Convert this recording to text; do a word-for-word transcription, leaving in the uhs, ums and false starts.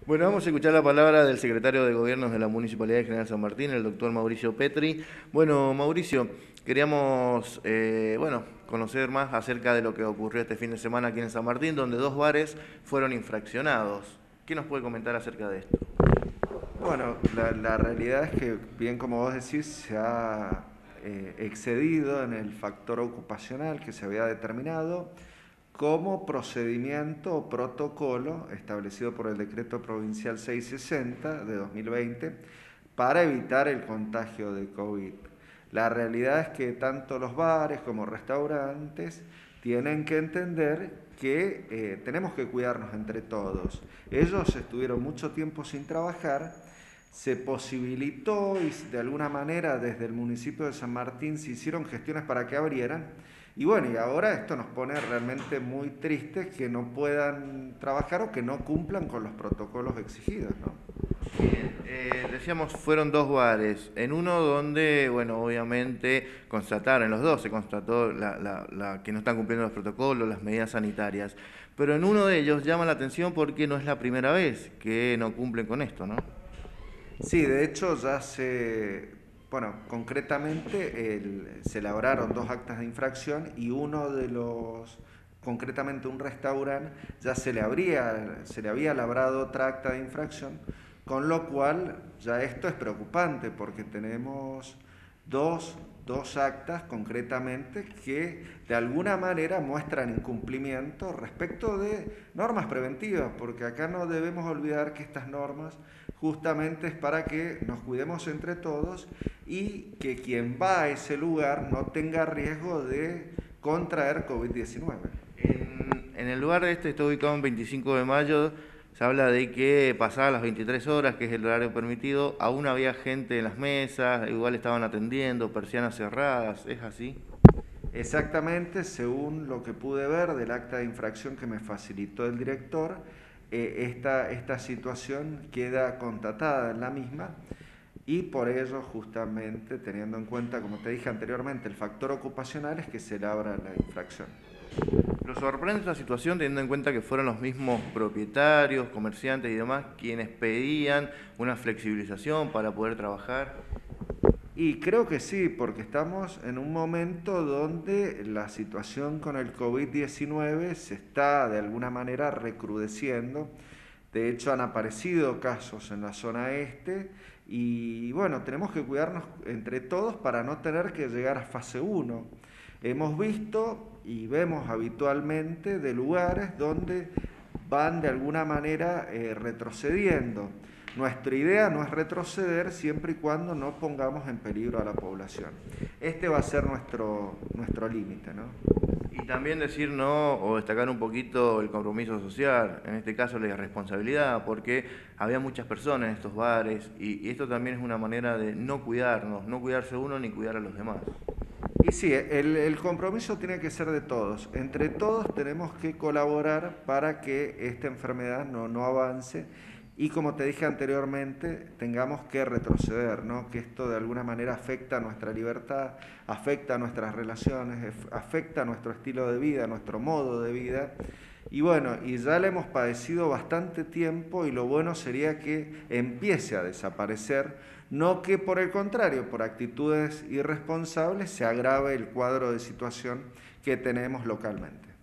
Bueno, vamos a escuchar la palabra del secretario de Gobiernos de la Municipalidad de General San Martín, el doctor Mauricio Petri. Bueno, Mauricio, queríamos eh, bueno, conocer más acerca de lo que ocurrió este fin de semana aquí en San Martín, donde dos bares fueron infraccionados. ¿Qué nos puede comentar acerca de esto? Bueno, la, la realidad es que, bien como vos decís, se ha eh, excedido en el factor ocupacional que se había determinado como procedimiento o protocolo establecido por el Decreto Provincial seiscientos sesenta de dos mil veinte para evitar el contagio de COVID. La realidad es que tanto los bares como restaurantes tienen que entender que eh, tenemos que cuidarnos entre todos. Ellos estuvieron mucho tiempo sin trabajar, se posibilitó y de alguna manera desde el municipio de San Martín se hicieron gestiones para que abrieran. Y bueno, y ahora esto nos pone realmente muy tristes que no puedan trabajar o que no cumplan con los protocolos exigidos, ¿no? Bien, eh, decíamos, fueron dos bares. En uno donde, bueno, obviamente constataron, en los dos se constató la, la, la, que no están cumpliendo los protocolos, las medidas sanitarias. Pero en uno de ellos llama la atención porque no es la primera vez que no cumplen con esto, ¿no? Sí, de hecho ya se, bueno, concretamente el- se elaboraron dos actas de infracción y uno de los, concretamente un restaurante, ya se le habría, se le había labrado otra acta de infracción, con lo cual ya esto es preocupante porque tenemos dos, dos actas concretamente que de alguna manera muestran incumplimiento respecto de normas preventivas, porque acá no debemos olvidar que estas normas justamente es para que nos cuidemos entre todos y que quien va a ese lugar no tenga riesgo de contraer COVID diecinueve. En, en el lugar este está ubicado en veinticinco de mayo. Se habla de que pasadas las veintitrés horas, que es el horario permitido, aún había gente en las mesas, igual estaban atendiendo, persianas cerradas. ¿Es así? Exactamente, según lo que pude ver del acta de infracción que me facilitó el director, eh, esta, esta situación queda constatada en la misma y por ello justamente teniendo en cuenta, como te dije anteriormente, el factor ocupacional es que se labra la infracción. Lo sorprende esta situación teniendo en cuenta que fueron los mismos propietarios, comerciantes y demás quienes pedían una flexibilización para poder trabajar. Y creo que sí, porque estamos en un momento donde la situación con el COVID diecinueve se está de alguna manera recrudeciendo. De hecho, han aparecido casos en la zona este y bueno, tenemos que cuidarnos entre todos para no tener que llegar a fase uno. Hemos visto y vemos habitualmente de lugares donde van de alguna manera eh, retrocediendo. Nuestra idea no es retroceder siempre y cuando no pongamos en peligro a la población. Este va a ser nuestro, nuestro límite, ¿no? Y también decir no o destacar un poquito el compromiso social, en este caso la irresponsabilidad, porque había muchas personas en estos bares y, y esto también es una manera de no cuidarnos, no cuidarse uno ni cuidar a los demás. Y sí, el, el compromiso tiene que ser de todos. Entre todos tenemos que colaborar para que esta enfermedad no, no avance y como te dije anteriormente, tengamos que retroceder, ¿no? Que esto de alguna manera afecta a nuestra libertad, afecta a nuestras relaciones, afecta a nuestro estilo de vida, a nuestro modo de vida. Y bueno, y ya le hemos padecido bastante tiempo y lo bueno sería que empiece a desaparecer, no que por el contrario, por actitudes irresponsables se agrave el cuadro de situación que tenemos localmente.